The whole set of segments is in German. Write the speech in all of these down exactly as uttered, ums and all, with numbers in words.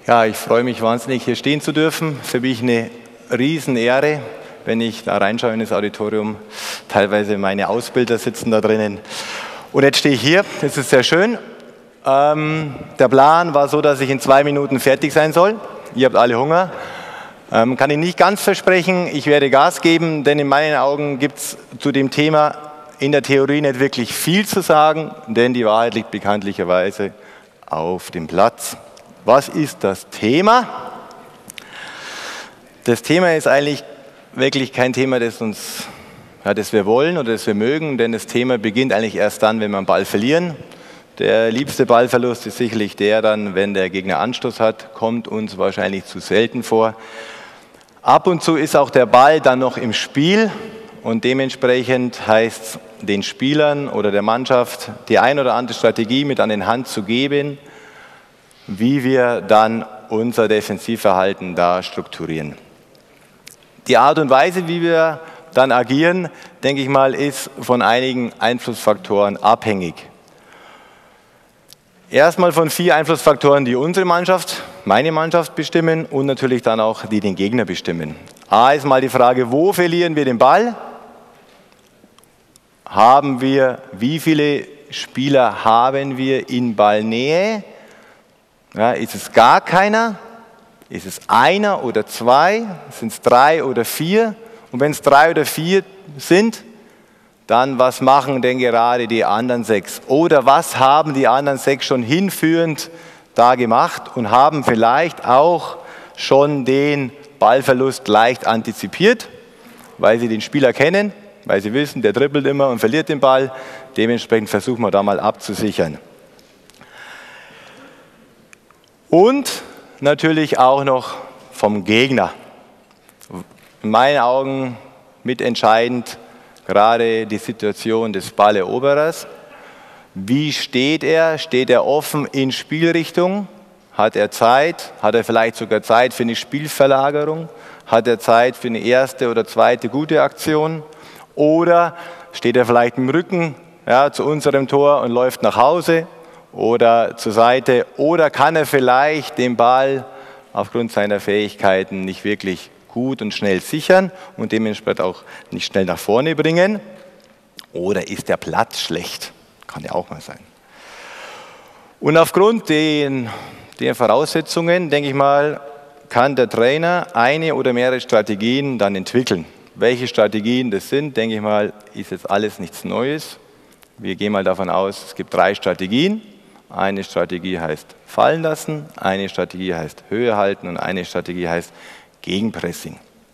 Ja, ich freue mich wahnsinnig, hier stehen zu dürfen. Für mich eine Riesenehre, wenn ich da reinschaue in das Auditorium. Teilweise meine Ausbilder sitzen da drinnen. Und jetzt stehe ich hier, das ist sehr schön. Ähm, der Plan war so, dass ich in zwei Minuten fertig sein soll. Ihr habt alle Hunger. Ähm, kann ich nicht ganz versprechen, ich werde Gas geben, denn in meinen Augen gibt es zu dem Thema in der Theorie nicht wirklich viel zu sagen, denn die Wahrheit liegt bekanntlicherweise auf dem Platz. Was ist das Thema? Das Thema ist eigentlich wirklich kein Thema, das, uns, ja, das wir wollen oder das wir mögen, denn das Thema beginnt eigentlich erst dann, wenn wir einen Ball verlieren. Der liebste Ballverlust ist sicherlich der dann, wenn der Gegner Anstoß hat, kommt uns wahrscheinlich zu selten vor. Ab und zu ist auch der Ball dann noch im Spiel und dementsprechend heißt es den Spielern oder der Mannschaft, die ein oder andere Strategie mit an die Hand zu geben, wie wir dann unser Defensivverhalten da strukturieren. Die Art und Weise, wie wir dann agieren, denke ich mal, ist von einigen Einflussfaktoren abhängig. Erstmal von vier Einflussfaktoren, die unsere Mannschaft, meine Mannschaft bestimmen und natürlich dann auch, die den Gegner bestimmen. A ist mal die Frage, wo verlieren wir den Ball? Haben wir, wie viele Spieler haben wir in Ballnähe? Ja, ist es gar keiner? Ist es einer oder zwei? Sind es drei oder vier? Und wenn es drei oder vier sind, dann was machen denn gerade die anderen sechs? Oder was haben die anderen sechs schon hinführend da gemacht und haben vielleicht auch schon den Ballverlust leicht antizipiert, weil sie den Spieler kennen, weil sie wissen, der dribbelt immer und verliert den Ball. Dementsprechend versuchen wir da mal abzusichern. Und natürlich auch noch vom Gegner. In meinen Augen mitentscheidend gerade die Situation des Balleroberers. Wie steht er? Steht er offen in Spielrichtung? Hat er Zeit? Hat er vielleicht sogar Zeit für eine Spielverlagerung? Hat er Zeit für eine erste oder zweite gute Aktion? Oder steht er vielleicht im Rücken, ja, zu unserem Tor und läuft nach Hause oder zur Seite? Oder kann er vielleicht den Ball aufgrund seiner Fähigkeiten nicht wirklich gut und schnell sichern und dementsprechend auch nicht schnell nach vorne bringen? Oder ist der Platz schlecht? Kann ja auch mal sein. Und aufgrund den, der Voraussetzungen, denke ich mal, kann der Trainer eine oder mehrere Strategien dann entwickeln. Welche Strategien das sind, denke ich mal, ist jetzt alles nichts Neues. Wir gehen mal davon aus, es gibt drei Strategien. Eine Strategie heißt fallen lassen, eine Strategie heißt Höhe halten und eine Strategie heißt Gegenpressing.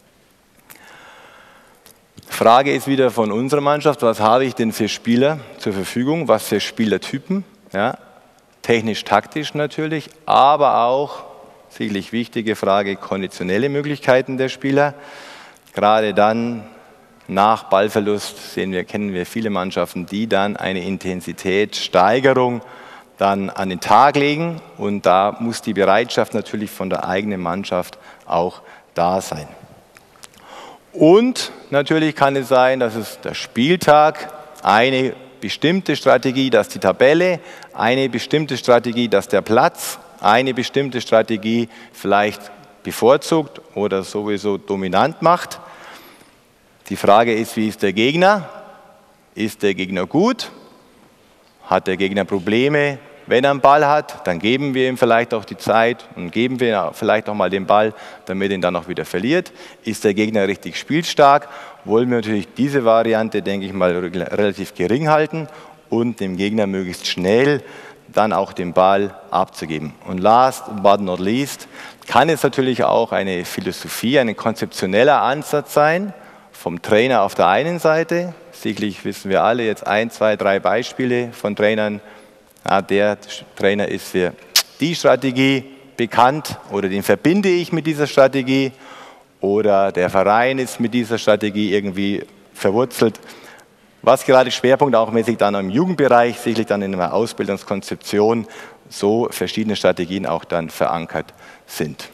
Frage ist wieder von unserer Mannschaft, was habe ich denn für Spieler zur Verfügung, was für Spielertypen, ja, technisch-taktisch natürlich, aber auch, sicherlich wichtige Frage, konditionelle Möglichkeiten der Spieler. Gerade dann nach Ballverlust sehen wir, kennen wir viele Mannschaften, die dann eine Intensitätssteigerung dann an den Tag legen und da muss die Bereitschaft natürlich von der eigenen Mannschaft auch da sein. Und natürlich kann es sein, dass es der Spieltag eine bestimmte Strategie, dass die Tabelle, eine bestimmte Strategie, dass der Platz, eine bestimmte Strategie vielleicht bevorzugt oder sowieso dominant macht. Die Frage ist, wie ist der Gegner? Ist der Gegner gut? Hat der Gegner Probleme? Wenn er einen Ball hat, dann geben wir ihm vielleicht auch die Zeit und geben wir ihm vielleicht auch mal den Ball, damit er ihn dann auch wieder verliert. Ist der Gegner richtig spielstark, wollen wir natürlich diese Variante, denke ich mal, relativ gering halten und dem Gegner möglichst schnell dann auch den Ball abzugeben. Und last but not least kann es natürlich auch eine Philosophie, ein konzeptioneller Ansatz sein, vom Trainer auf der einen Seite. Sicherlich wissen wir alle jetzt ein, zwei, drei Beispiele von Trainern. Ja, der Trainer ist für die Strategie bekannt oder den verbinde ich mit dieser Strategie oder der Verein ist mit dieser Strategie irgendwie verwurzelt. Was gerade Schwerpunkt auch mäßig dann im Jugendbereich, sicherlich dann in einer Ausbildungskonzeption, so verschiedene Strategien auch dann verankert sind.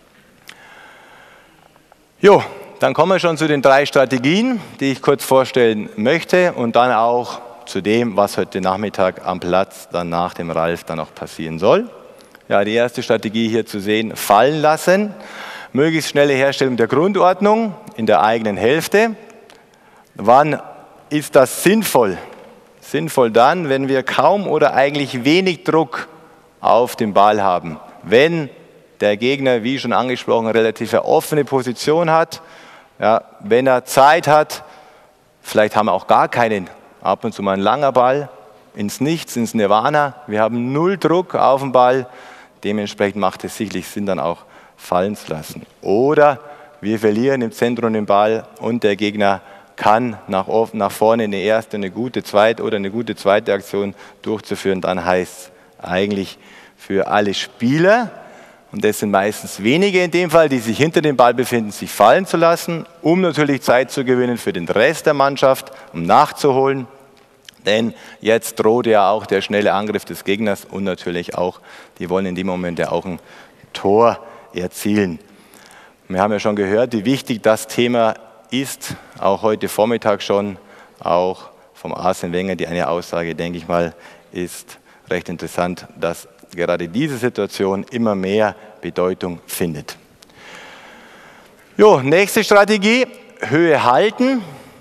Jo, dann kommen wir schon zu den drei Strategien, die ich kurz vorstellen möchte und dann auch zu dem, was heute Nachmittag am Platz dann nach dem Ralf dann auch passieren soll. Ja, die erste Strategie hier zu sehen, fallen lassen. Möglichst schnelle Herstellung der Grundordnung in der eigenen Hälfte. Wann ist das sinnvoll? Sinnvoll dann, wenn wir kaum oder eigentlich wenig Druck auf den Ball haben. Wenn der Gegner, wie schon angesprochen, relativ eine offene Position hat, ja, wenn er Zeit hat, vielleicht haben wir auch gar keinen, ab und zu mal ein langer Ball, ins Nichts, ins Nirvana. Wir haben null Druck auf den Ball. Dementsprechend macht es sicherlich Sinn, dann auch fallen zu lassen. Oder wir verlieren im Zentrum den Ball und der Gegner kann nach, nach vorne eine erste, eine gute zweite oder eine gute zweite Aktion durchzuführen. Dann heißt es eigentlich für alle Spieler, und das sind meistens wenige in dem Fall, die sich hinter dem Ball befinden, sich fallen zu lassen, um natürlich Zeit zu gewinnen für den Rest der Mannschaft, um nachzuholen. Denn jetzt droht ja auch der schnelle Angriff des Gegners und natürlich auch, die wollen in dem Moment ja auch ein Tor erzielen. Wir haben ja schon gehört, wie wichtig das Thema ist, auch heute Vormittag schon, auch vom Arsene Wenger, die eine Aussage, denke ich mal, ist recht interessant, dass gerade diese Situation immer mehr Bedeutung findet. Jo, nächste Strategie, Höhe halten.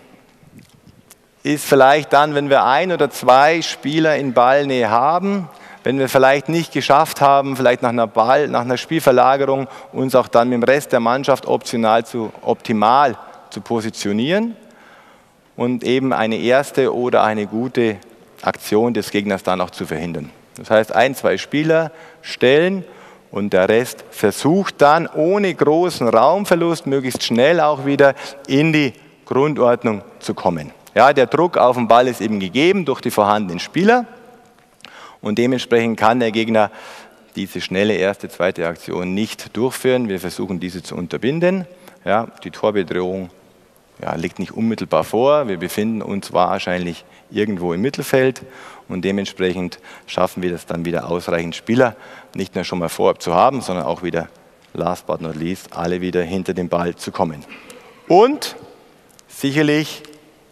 Ist vielleicht dann, wenn wir ein oder zwei Spieler in Ballnähe haben, wenn wir vielleicht nicht geschafft haben, vielleicht nach einer, Ball, nach einer Spielverlagerung uns auch dann mit dem Rest der Mannschaft optional zu, optimal zu positionieren und eben eine erste oder eine gute Aktion des Gegners dann auch zu verhindern. Das heißt, ein, zwei Spieler stellen und der Rest versucht dann ohne großen Raumverlust möglichst schnell auch wieder in die Grundordnung zu kommen. Ja, der Druck auf den Ball ist eben gegeben durch die vorhandenen Spieler und dementsprechend kann der Gegner diese schnelle erste, zweite Aktion nicht durchführen. Wir versuchen diese zu unterbinden. Ja, die Torbedrohung ja, liegt nicht unmittelbar vor. Wir befinden uns wahrscheinlich irgendwo im Mittelfeld und dementsprechend schaffen wir das dann wieder ausreichend Spieler nicht nur schon mal vorab zu haben, sondern auch wieder, last but not least, alle wieder hinter den Ball zu kommen. Und sicherlich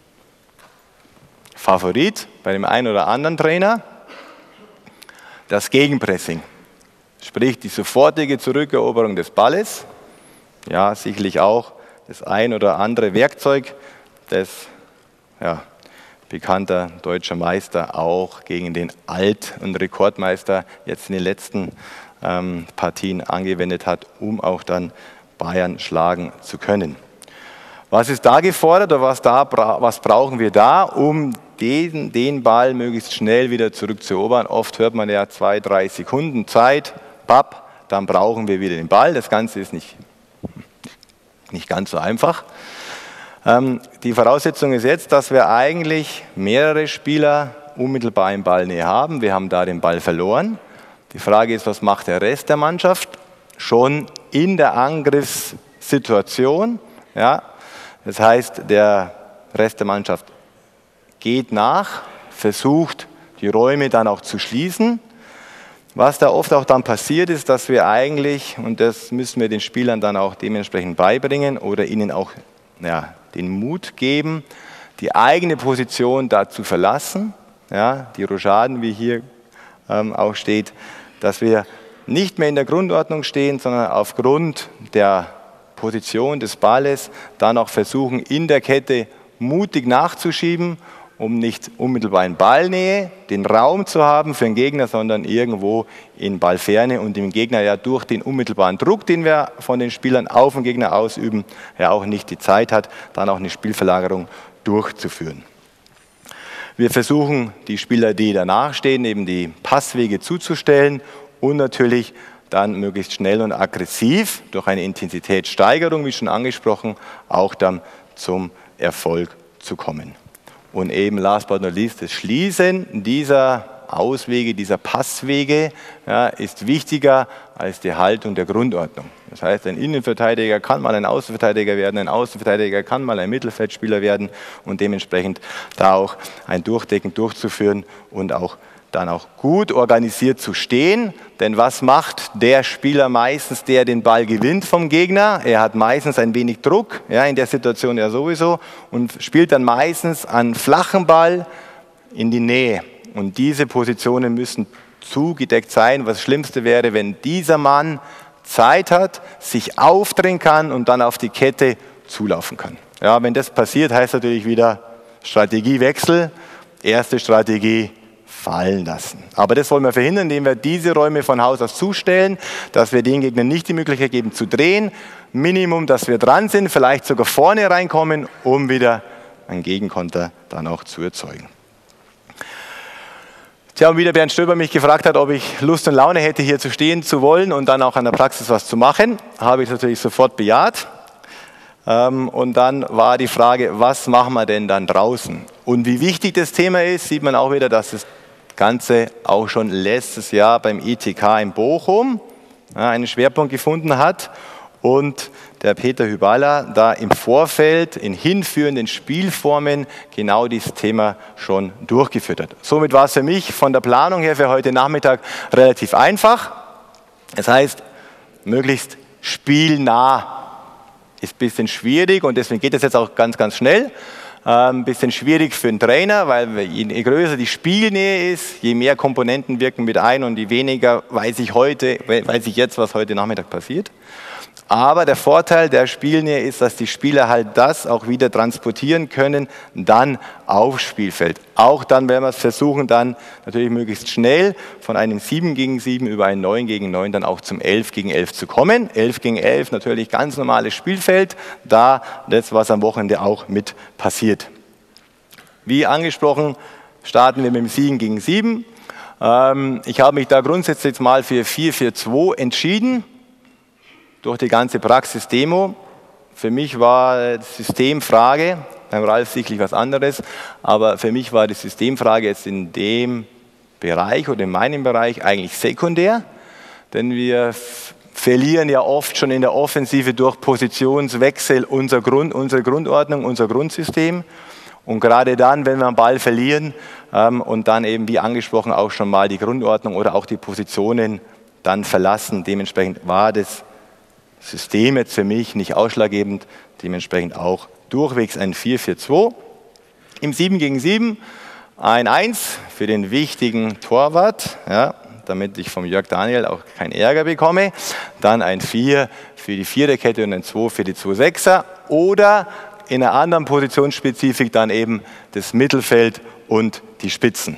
Favorit bei dem einen oder anderen Trainer, das Gegenpressing, sprich die sofortige Zurückeroberung des Balles. Ja, sicherlich auch das ein oder andere Werkzeug, das ja, bekannter deutscher Meister auch gegen den Alt- und Rekordmeister jetzt in den letzten ähm, Partien angewendet hat, um auch dann Bayern schlagen zu können. Was ist da gefordert oder was, da, was brauchen wir da, um den, den Ball möglichst schnell wieder zurückzuerobern? Oft hört man ja zwei, drei Sekunden Zeit, papp, dann brauchen wir wieder den Ball. Das Ganze ist nicht, nicht ganz so einfach. Ähm, die Voraussetzung ist jetzt, dass wir eigentlich mehrere Spieler unmittelbar im Ballnähe haben. Wir haben da den Ball verloren. Die Frage ist, was macht der Rest der Mannschaft? Schon in der Angriffssituation, ja, das heißt, der Rest der Mannschaft geht nach, versucht, die Räume dann auch zu schließen. Was da oft auch dann passiert ist, dass wir eigentlich, und das müssen wir den Spielern dann auch dementsprechend beibringen oder ihnen auch ja, den Mut geben, die eigene Position da zu verlassen, ja, die Rochaden, wie hier ähm, auch steht, dass wir nicht mehr in der Grundordnung stehen, sondern aufgrund der Position des Balles dann auch versuchen, in der Kette mutig nachzuschieben, um nicht unmittelbar in Ballnähe den Raum zu haben für den Gegner, sondern irgendwo in Ballferne und dem Gegner ja durch den unmittelbaren Druck, den wir von den Spielern auf den Gegner ausüben, ja auch nicht die Zeit hat, dann auch eine Spielverlagerung durchzuführen. Wir versuchen, die Spieler, die danach stehen, eben die Passwege zuzustellen und natürlich dann möglichst schnell und aggressiv durch eine Intensitätssteigerung, wie schon angesprochen, auch dann zum Erfolg zu kommen. Und eben last but not least, das Schließen dieser Auswege, dieser Passwege ja, ist wichtiger als die Haltung der Grundordnung. Das heißt, ein Innenverteidiger kann mal ein Außenverteidiger werden, ein Außenverteidiger kann mal ein Mittelfeldspieler werden und dementsprechend da auch ein Durchdecken durchzuführen und auch dann auch gut organisiert zu stehen, denn was macht der Spieler meistens, der den Ball gewinnt vom Gegner? Er hat meistens ein wenig Druck, ja, in der Situation ja sowieso, und spielt dann meistens einen flachen Ball in die Nähe. Und diese Positionen müssen zugedeckt sein. Was das Schlimmste wäre, wenn dieser Mann Zeit hat, sich aufdrehen kann und dann auf die Kette zulaufen kann. Ja, wenn das passiert, heißt natürlich wieder Strategiewechsel. Erste Strategie, fallen lassen. Aber das wollen wir verhindern, indem wir diese Räume von Haus aus zustellen, dass wir den Gegnern nicht die Möglichkeit geben zu drehen. Minimum, dass wir dran sind, vielleicht sogar vorne reinkommen, um wieder einen Gegenkonter dann auch zu erzeugen. Tja, und wieder Bernd Stöber mich gefragt hat, ob ich Lust und Laune hätte, hier zu stehen zu wollen und dann auch an der Praxis was zu machen, habe ich natürlich sofort bejaht. Und dann war die Frage, was machen wir denn dann draußen? Und wie wichtig das Thema ist, sieht man auch wieder, dass das Ganze auch schon letztes Jahr beim I T K in Bochum einen Schwerpunkt gefunden hat und der Peter Hyballa da im Vorfeld in hinführenden Spielformen genau dieses Thema schon durchgeführt hat. Somit war es für mich von der Planung her für heute Nachmittag relativ einfach. Das heißt, möglichst spielnah. Ist ein bisschen schwierig und deswegen geht es jetzt auch ganz, ganz schnell. Ein ähm, bisschen schwierig für einen Trainer, weil je größer die Spielnähe ist, je mehr Komponenten wirken mit ein und je weniger weiß ich heute, weiß ich jetzt, was heute Nachmittag passiert. Aber der Vorteil der Spielnähe ist, dass die Spieler halt das auch wieder transportieren können, dann aufs Spielfeld. Auch dann werden wir es versuchen, dann natürlich möglichst schnell von einem sieben gegen sieben über ein neun gegen neun dann auch zum elf gegen elf zu kommen. elf gegen elf natürlich ganz normales Spielfeld, da das, was am Wochenende auch mit passiert. Wie angesprochen, starten wir mit dem sieben gegen sieben. Ähm, ich habe mich da grundsätzlich jetzt mal für vier vier zwei entschieden. Durch die ganze Praxis-Demo. Für mich war die Systemfrage, beim Ralf sicherlich was anderes, aber für mich war die Systemfrage jetzt in dem Bereich oder in meinem Bereich eigentlich sekundär, denn wir verlieren ja oft schon in der Offensive durch Positionswechsel unser Grund, unsere Grundordnung, unser Grundsystem. Und gerade dann, wenn wir einen Ball verlieren ähm, und dann eben, wie angesprochen, auch schon mal die Grundordnung oder auch die Positionen dann verlassen, dementsprechend war das System jetzt für mich nicht ausschlaggebend, dementsprechend auch durchwegs ein vier vier zwei. Im sieben gegen sieben ein eins für den wichtigen Torwart, ja, damit ich vom Jörg Daniel auch keinen Ärger bekomme. Dann ein vier für die Viererkette und ein zwei für die zwei Sechser oder in einer anderen Positionsspezifik dann eben das Mittelfeld und die Spitzen.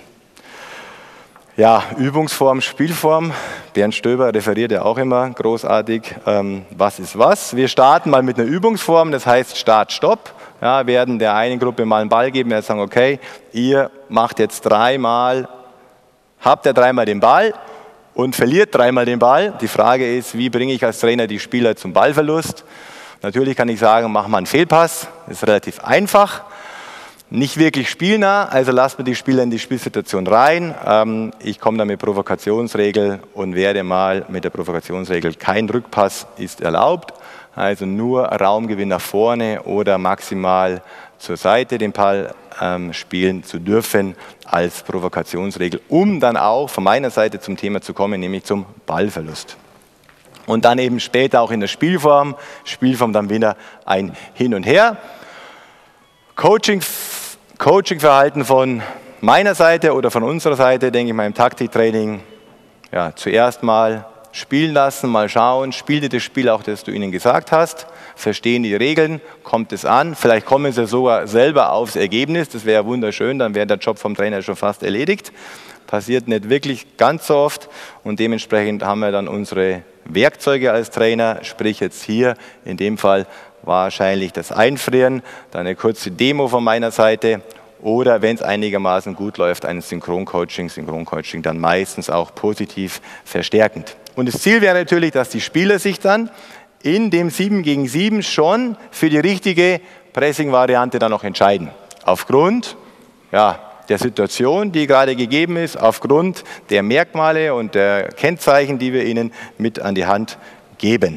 Ja, Übungsform, Spielform. Bernd Stöber referiert ja auch immer großartig, ähm, was ist was. Wir starten mal mit einer Übungsform, das heißt Start, Stopp. Ja, werden der einen Gruppe mal einen Ball geben, wir sagen, okay, ihr macht jetzt dreimal, habt ihr dreimal den Ball und verliert dreimal den Ball. Die Frage ist, wie bringe ich als Trainer die Spieler zum Ballverlust? Natürlich kann ich sagen, mach mal einen Fehlpass, das ist relativ einfach. Nicht wirklich spielnah, also lasst mir die Spieler in die Spielsituation rein. Ich komme dann mit Provokationsregel und werde mal mit der Provokationsregel, kein Rückpass ist erlaubt, also nur Raumgewinn nach vorne oder maximal zur Seite den Ball ähm, spielen zu dürfen als Provokationsregel, um dann auch von meiner Seite zum Thema zu kommen, nämlich zum Ballverlust. Und dann eben später auch in der Spielform, Spielform dann wieder ein Hin und Her. Coaching, Coaching-Verhalten von meiner Seite oder von unserer Seite, denke ich mal im Taktiktraining, ja, zuerst mal spielen lassen, mal schauen, spielte das Spiel auch, das du ihnen gesagt hast, verstehen die Regeln, kommt es an, vielleicht kommen sie sogar selber aufs Ergebnis, das wäre wunderschön, dann wäre der Job vom Trainer schon fast erledigt. Passiert nicht wirklich ganz so oft und dementsprechend haben wir dann unsere Werkzeuge als Trainer, sprich jetzt hier in dem Fall wahrscheinlich das Einfrieren, dann eine kurze Demo von meiner Seite oder wenn es einigermaßen gut läuft, ein Synchroncoaching, Synchroncoaching dann meistens auch positiv verstärkend. Und das Ziel wäre natürlich, dass die Spieler sich dann in dem sieben gegen sieben schon für die richtige Pressing-Variante dann auch entscheiden. Aufgrund ja, der Situation, die gerade gegeben ist, aufgrund der Merkmale und der Kennzeichen, die wir ihnen mit an die Hand geben.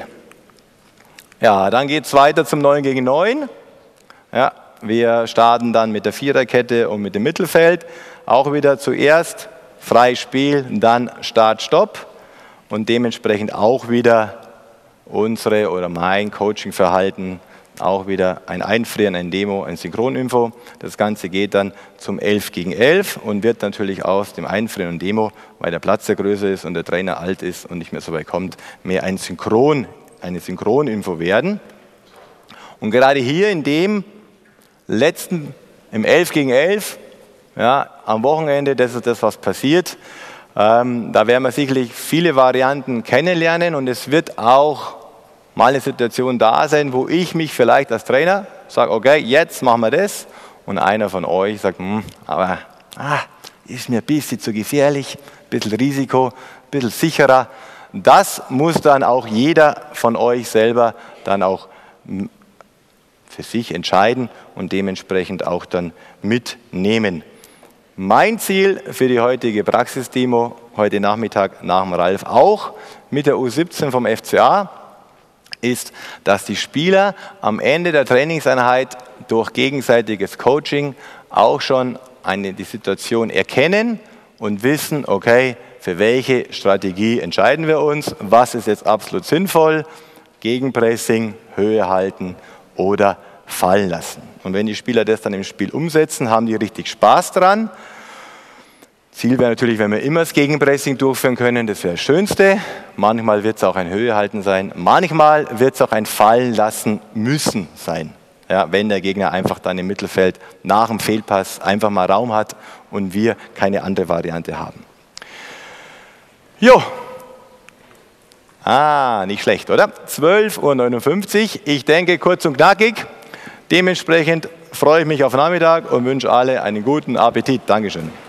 Ja, dann geht es weiter zum neun gegen neun. Ja, wir starten dann mit der Viererkette und mit dem Mittelfeld. Auch wieder zuerst Freispiel, dann Start, Stopp. Und dementsprechend auch wieder unsere oder mein Coaching-Verhalten auch wieder ein Einfrieren, ein Demo, ein Synchroninfo. Das Ganze geht dann zum elf gegen elf und wird natürlich aus dem Einfrieren und Demo, weil der Platz ja größer ist und der Trainer alt ist und nicht mehr so weit kommt, mehr ein Synchron, eine Synchroninfo werden. Und gerade hier in dem letzten, im elf gegen elf, ja, am Wochenende, das ist das, was passiert. Ähm, da werden wir sicherlich viele Varianten kennenlernen und es wird auch mal eine Situation da sein, wo ich mich vielleicht als Trainer sage, okay, jetzt machen wir das. Und einer von euch sagt, hm, aber ah, ist mir ein bisschen zu gefährlich, ein bisschen Risiko, ein bisschen sicherer. Das muss dann auch jeder von euch selber dann auch für sich entscheiden und dementsprechend auch dann mitnehmen. Mein Ziel für die heutige Praxisdemo, heute Nachmittag nach dem Ralf auch mit der U siebzehn vom F C A, ist, dass die Spieler am Ende der Trainingseinheit durch gegenseitiges Coaching auch schon eine, die Situation erkennen und wissen, okay, für welche Strategie entscheiden wir uns, was ist jetzt absolut sinnvoll, Gegenpressing, Höhe halten oder fallen lassen. Und wenn die Spieler das dann im Spiel umsetzen, haben die richtig Spaß dran. Ziel wäre natürlich, wenn wir immer das Gegenpressing durchführen können, das wäre das Schönste. Manchmal wird es auch ein Höhehalten sein, manchmal wird es auch ein Fallen lassen müssen sein. Ja, wenn der Gegner einfach dann im Mittelfeld nach dem Fehlpass einfach mal Raum hat und wir keine andere Variante haben. Jo, ah, nicht schlecht, oder? zwölf Uhr neunundfünfzig, ich denke kurz und knackig. Dementsprechend freue ich mich auf Nachmittag und wünsche alle einen guten Appetit. Dankeschön.